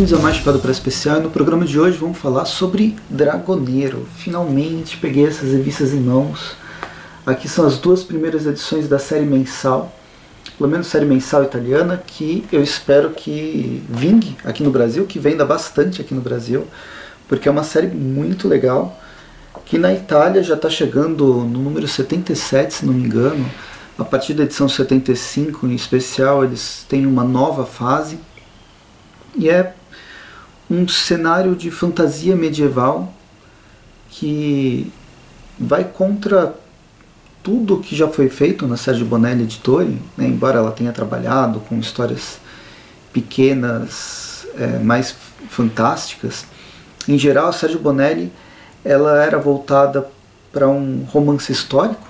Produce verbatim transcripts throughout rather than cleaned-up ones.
Bem-vindos a mais Chapéu do Preço Especial, e no programa de hoje vamos falar sobre Dragoneiro. Finalmente peguei essas revistas em mãos. Aqui são as duas primeiras edições da série mensal, pelo menos série mensal italiana, que eu espero que vingue aqui no Brasil, que venda bastante aqui no Brasil, porque é uma série muito legal, que na Itália já está chegando no número setenta e sete, se não me engano. A partir da edição setenta e cinco, em especial, eles têm uma nova fase. E é um cenário de fantasia medieval que vai contra tudo que já foi feito na Sergio Bonelli Editore, né? Embora ela tenha trabalhado com histórias pequenas, é, mais fantásticas. Em geral, a Sergio Bonelli ela era voltada para um romance histórico,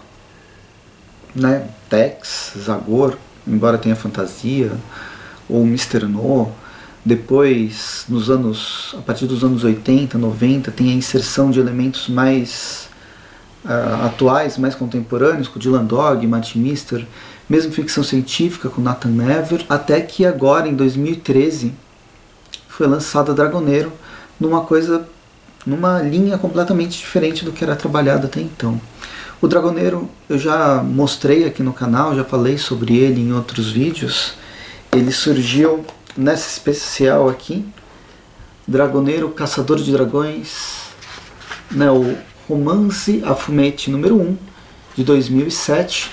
né? Tex, Zagor, embora tenha fantasia, ou mister No. Depois, nos anos, a partir dos anos oitenta, noventa, tem a inserção de elementos mais uh, atuais, mais contemporâneos, com Dylan Dog, Matt Mister, mesmo ficção científica com Nathan Never, até que agora, em dois mil e treze, foi lançada Dragoneiro, numa coisa, numa linha completamente diferente do que era trabalhado até então. O Dragoneiro eu já mostrei aqui no canal, já falei sobre ele em outros vídeos. Ele surgiu nessa especial aqui, Dragoneiro, Caçador de Dragões, né, o Romance a Fumetti número um, de dois mil e sete.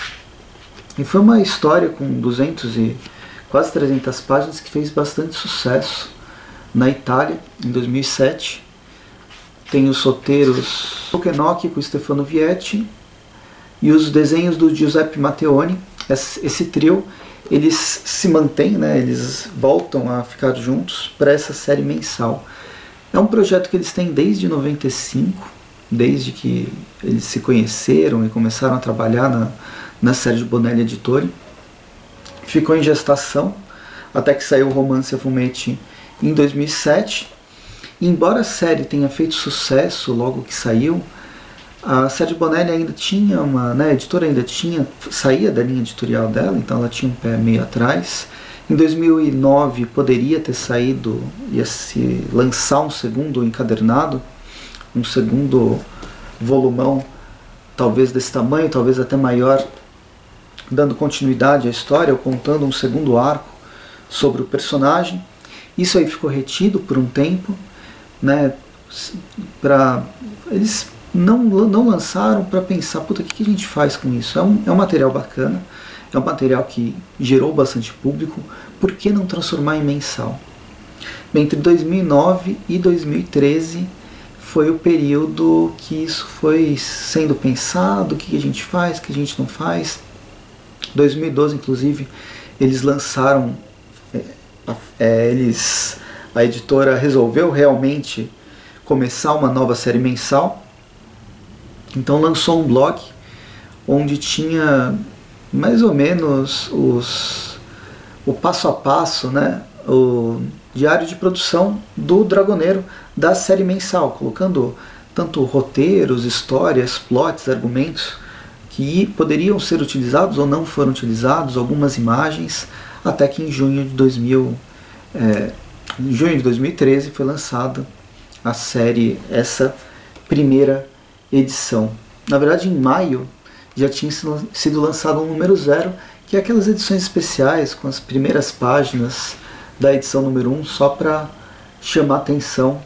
E foi uma história com duzentas e quase trezentas páginas que fez bastante sucesso na Itália, em dois mil e sete. Tem os roteiros Pokenok com Stefano Vietti e os desenhos do Giuseppe Matteoni. Esse, esse trio, eles se mantêm, né, eles voltam a ficar juntos para essa série mensal. É um projeto que eles têm desde noventa e cinco, desde que eles se conheceram e começaram a trabalhar na, na Sergio Bonelli Editore. Ficou em gestação até que saiu o Romance a Fumetti em dois mil e sete. E embora a série tenha feito sucesso logo que saiu, a Sergio Bonelli ainda tinha uma, né, a editora ainda tinha, saía da linha editorial dela, então ela tinha um pé meio atrás. Em dois mil e nove poderia ter saído, ia se lançar um segundo encadernado, um segundo volumão, talvez desse tamanho, talvez até maior, dando continuidade à história, ou contando um segundo arco sobre o personagem. Isso aí ficou retido por um tempo, né, pra, eles não, não lançaram para pensar, puta, o que, que a gente faz com isso? É um, é um material bacana, é um material que gerou bastante público, por que não transformar em mensal? Bem, entre dois mil e nove e dois mil e treze foi o período que isso foi sendo pensado, o que, que a gente faz, o que a gente não faz. dois mil e doze, inclusive, eles lançaram, é, é, eles... a editora resolveu realmente começar uma nova série mensal, então lançou um blog onde tinha mais ou menos os, o passo a passo, né, o diário de produção do Dragoneiro da série mensal, colocando tanto roteiros, histórias, plots, argumentos que poderiam ser utilizados ou não foram utilizados, algumas imagens, até que em junho de dois mil é, Em junho de dois mil e treze foi lançada a série, essa primeira edição. Na verdade, em maio já tinha sido lançado um número zero, que é aquelas edições especiais com as primeiras páginas da edição número um, só para chamar atenção,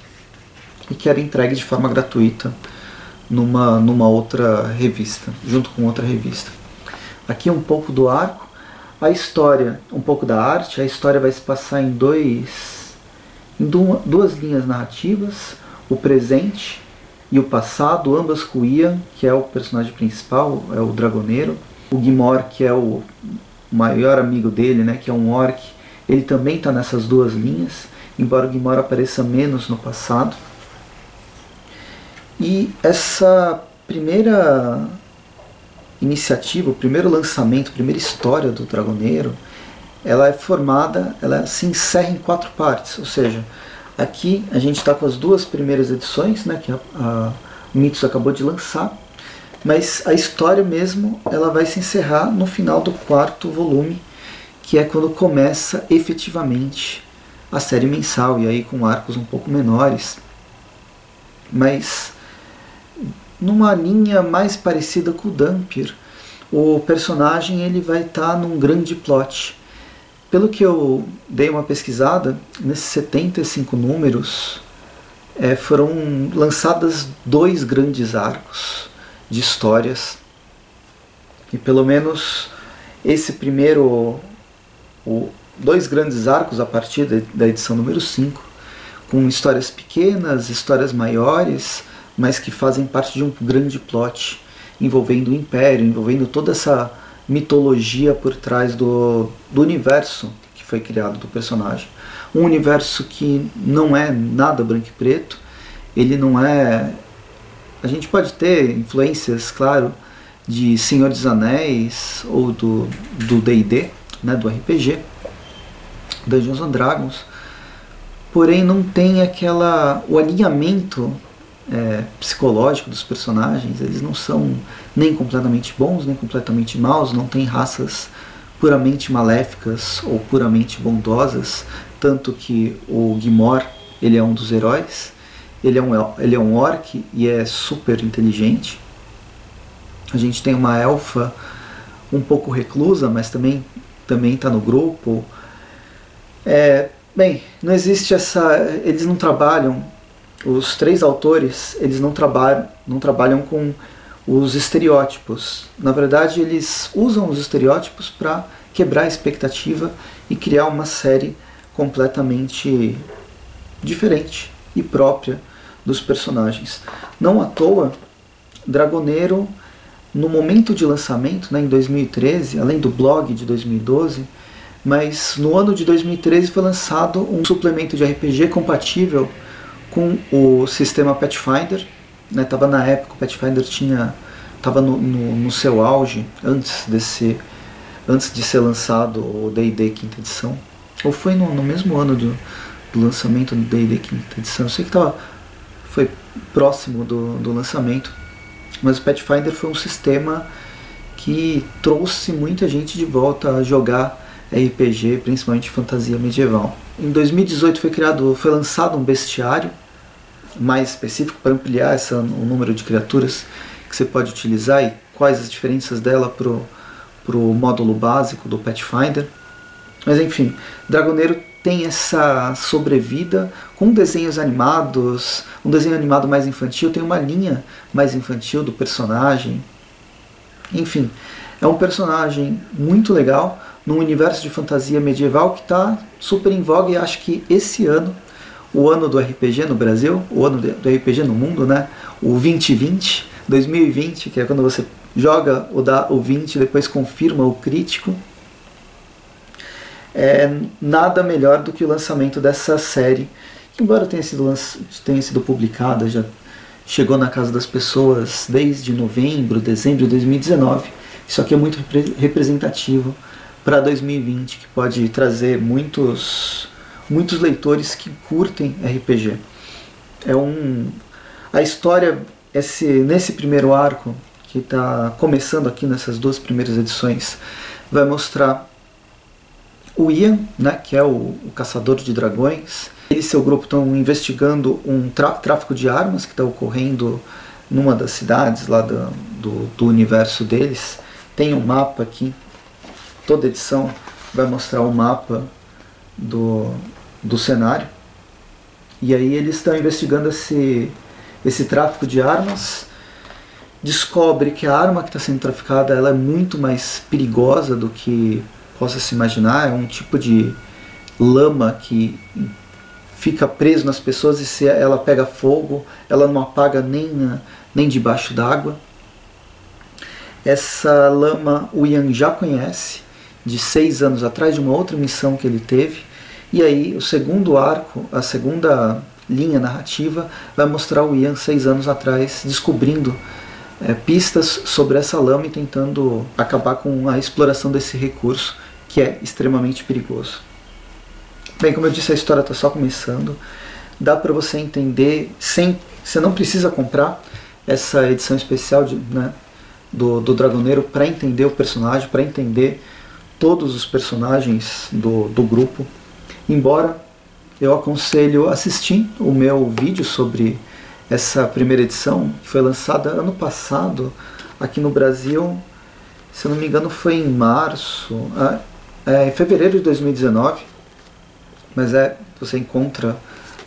e que era entregue de forma gratuita numa, numa outra revista, junto com outra revista. Aqui um pouco do arco. A história, um pouco da arte, a história vai se passar em, dois, em duas linhas narrativas, o presente e o passado, ambas com o Ian, que é o personagem principal, é o Dragoneiro, o Guimor, que é o maior amigo dele, né, que é um orc, ele também está nessas duas linhas, embora o Guimor apareça menos no passado. E essa primeira iniciativa, o primeiro lançamento, a primeira história do Dragoneiro, ela é formada, ela se encerra em quatro partes, ou seja, aqui a gente está com as duas primeiras edições, né, que a, a Mitos acabou de lançar, mas a história mesmo ela vai se encerrar no final do quarto volume, que é quando começa efetivamente a série mensal, e aí com arcos um pouco menores, mas numa linha mais parecida com o Dhampir. O personagem ele vai estar num grande plot. Pelo que eu dei uma pesquisada, nesses setenta e cinco números é, foram lançadas dois grandes arcos de histórias, e pelo menos esse primeiro, o, dois grandes arcos a partir de, da edição número cinco, com histórias pequenas, histórias maiores, mas que fazem parte de um grande plot envolvendo o Império, envolvendo toda essa mitologia por trás do, do universo que foi criado do personagem. Um universo que não é nada branco e preto, ele não é... A gente pode ter influências, claro, de Senhor dos Anéis ou do D e D, né, do R P G, Dungeons and Dragons, porém não tem aquela... o alinhamento é, psicológico dos personagens. Eles não são nem completamente bons, nem completamente maus, não tem raças puramente maléficas ou puramente bondosas, tanto que o Guimor, ele é um dos heróis, ele é um, ele é um orc e é super inteligente. A gente tem uma elfa um pouco reclusa, mas também também está no grupo. É, bem, não existe essa... Eles não trabalham... Os três autores, eles não trabalham, não trabalham com os estereótipos. Na verdade, eles usam os estereótipos para quebrar a expectativa e criar uma série completamente diferente e própria dos personagens. Não à toa, Dragoneiro, no momento de lançamento, né, em dois mil e treze, além do blog de dois mil e doze, mas no ano de dois mil e treze foi lançado um suplemento de R P G compatível com o sistema Pathfinder. Né, tava na época, o Pathfinder tinha, estava no, no, no seu auge, antes, desse, antes de ser lançado o D e D quinta edição. Ou foi no, no mesmo ano do, do lançamento do D e D quinta edição. Eu sei que tava, foi próximo do, do lançamento. Mas o Pathfinder foi um sistema que trouxe muita gente de volta a jogar R P G, principalmente fantasia medieval. Em dois mil e dezoito foi criado, foi lançado um bestiário mais específico para ampliar essa, o número de criaturas que você pode utilizar e quais as diferenças dela para o módulo básico do Pathfinder. Mas enfim, Dragoneiro tem essa sobrevida com desenhos animados, um desenho animado mais infantil, tem uma linha mais infantil do personagem. Enfim, é um personagem muito legal num universo de fantasia medieval que está super em voga, e acho que esse ano, o ano do R P G no Brasil, o ano do R P G no mundo, né? O vinte vinte, dois mil e vinte, que é quando você joga o, da, o vinte e depois confirma o crítico, é nada melhor do que o lançamento dessa série, que embora tenha sido, tenha sido publicada, já chegou na casa das pessoas desde novembro, dezembro de dois mil e dezenove. Isso aqui é muito representativo para dois mil e vinte, que pode trazer muitos, muitos leitores que curtem R P G. É um, a história, esse, nesse primeiro arco, que está começando aqui nessas duas primeiras edições, vai mostrar o Ian, né, que é o, o caçador de dragões. Ele e seu grupo estão investigando um tráfico de armas que está ocorrendo numa das cidades lá do, do, do universo deles. Tem um mapa aqui, toda edição vai mostrar o mapa do, do cenário. E aí eles estão investigando esse, esse tráfico de armas. Descobre que a arma que está sendo traficada ela é muito mais perigosa do que possa se imaginar. É um tipo de lama que fica preso nas pessoas, e se ela pega fogo, ela não apaga nem, na, nem debaixo d'água. Essa lama o Ian já conhece de seis anos atrás, de uma outra missão que ele teve. E aí o segundo arco, a segunda linha narrativa, vai mostrar o Ian seis anos atrás descobrindo é, pistas sobre essa lama e tentando acabar com a exploração desse recurso, que é extremamente perigoso. Bem, como eu disse, a história está só começando. Dá para você entender, sem, você não precisa comprar essa edição especial de, né, do, do Dragoneiro para entender o personagem, para entender todos os personagens do, do grupo. Embora eu aconselho assistir o meu vídeo sobre essa primeira edição, que foi lançada ano passado aqui no Brasil, se eu não me engano foi em março, é, em fevereiro de dois mil e dezenove, mas é, você encontra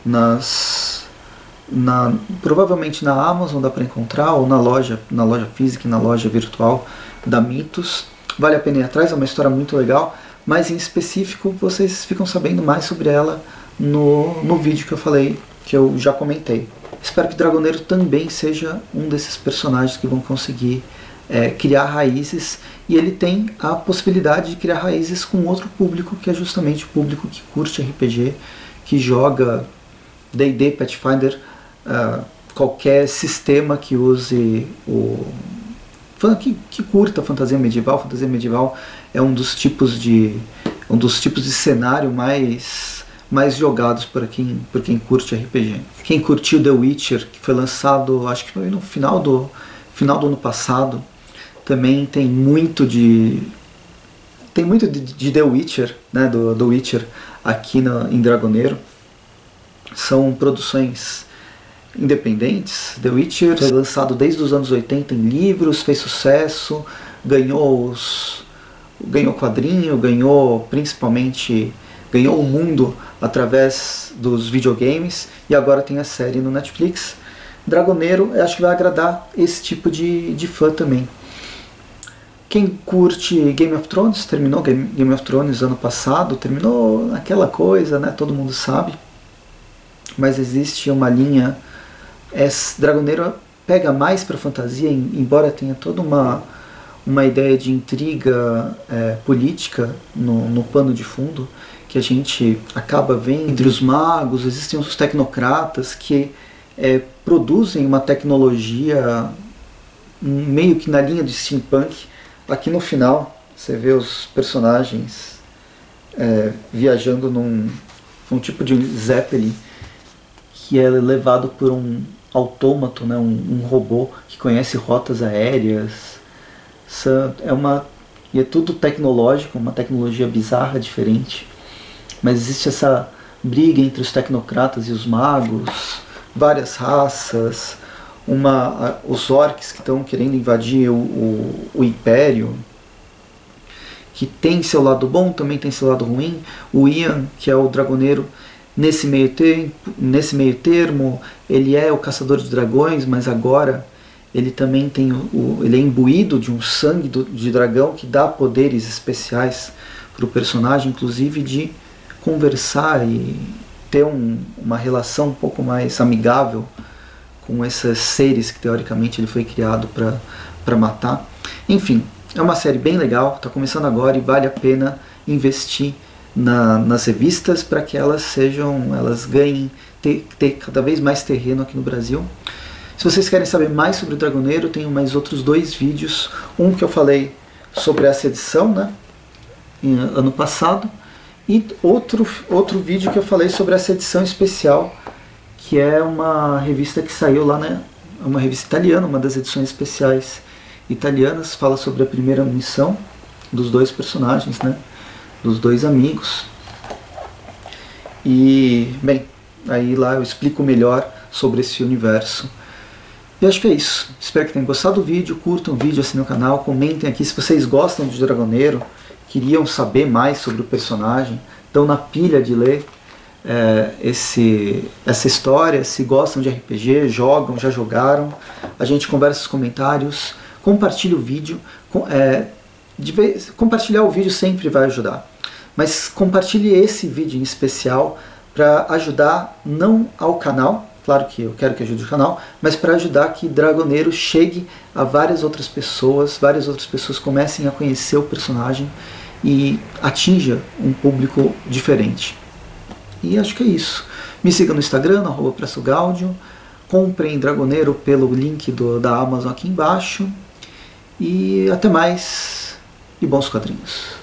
nas, na, provavelmente na Amazon dá para encontrar, ou na loja, na loja física e na loja virtual da Mitos. Vale a pena ir atrás, é uma história muito legal, mas em específico vocês ficam sabendo mais sobre ela no, no vídeo que eu falei, que eu já comentei. Espero que Dragoneiro também seja um desses personagens que vão conseguir é, criar raízes, e ele tem a possibilidade de criar raízes com outro público, que é justamente o público que curte R P G, que joga D e D, Pathfinder, uh, qualquer sistema que use o... Que, que curta fantasia medieval. Fantasia medieval é um dos tipos de, um dos tipos de cenário mais... mais jogados por quem, por quem curte R P G. Quem curtiu The Witcher, que foi lançado, acho que foi no final do, final do ano passado, também tem muito de tem muito de, de The Witcher, né, do, do Witcher aqui na, em Dragoneiro. São produções independentes. The Witcher foi lançado desde os anos oitenta em livros, fez sucesso, ganhou os, ganhou quadrinho, ganhou principalmente ganhou o mundo através dos videogames, e agora tem a série no Netflix. Dragoneiro, eu acho que vai agradar esse tipo de, de fã também. Quem curte Game of Thrones, terminou Game, Game of Thrones ano passado, terminou aquela coisa, né, todo mundo sabe, mas existe uma linha, esse Dragoneiro pega mais para fantasia, embora tenha toda uma, uma ideia de intriga é, política no, no pano de fundo, que a gente acaba vendo entre os magos. Existem os tecnocratas que é, produzem uma tecnologia meio que na linha de steampunk. Aqui no final você vê os personagens é, viajando num, num tipo de Zeppelin que é levado por um autômato, né, um, um robô que conhece rotas aéreas. É uma, e é tudo tecnológico, uma tecnologia bizarra, diferente. Mas existe essa briga entre os tecnocratas e os magos, várias raças, uma, os orcs que estão querendo invadir o, o, o Império, que tem seu lado bom, também tem seu lado ruim. O Ian, que é o dragoneiro, nesse meio, tempo, nesse meio termo, ele é o caçador de dragões, mas agora ele também tem o, o, ele é imbuído de um sangue do, de dragão que dá poderes especiais para o personagem, inclusive de conversar e ter um, uma relação um pouco mais amigável com esses seres que teoricamente ele foi criado para matar. Enfim, é uma série bem legal, está começando agora e vale a pena investir na, nas revistas para que elas sejam, elas ganhem ter, ter cada vez mais terreno aqui no Brasil. Se vocês querem saber mais sobre o Dragoneiro, eu tenho mais outros dois vídeos. Um que eu falei sobre essa edição, né, em, ano passado, e outro, outro vídeo que eu falei sobre essa edição especial, que é uma revista que saiu lá, né, uma revista italiana, uma das edições especiais italianas, fala sobre a primeira missão dos dois personagens, né, dos dois amigos. E, bem, aí lá eu explico melhor sobre esse universo. E acho que é isso. Espero que tenham gostado do vídeo, curtam o vídeo, assinem o canal, comentem aqui se vocês gostam de Dragoneiro, queriam saber mais sobre o personagem, estão na pilha de ler é, esse, essa história, se gostam de R P G, jogam, já jogaram. A gente conversa nos comentários, compartilha o vídeo. Com, é, de vez, compartilhar o vídeo sempre vai ajudar, mas compartilhe esse vídeo em especial para ajudar não ao canal, claro que eu quero que ajude o canal, mas para ajudar que Dragoneiro chegue a várias outras pessoas, várias outras pessoas comecem a conhecer o personagem e atinja um público diferente. E acho que é isso. Me siga no Instagram, no arroba Preço Gáudio, comprem Dragoneiro pelo link do, da Amazon aqui embaixo, e até mais, e bons quadrinhos.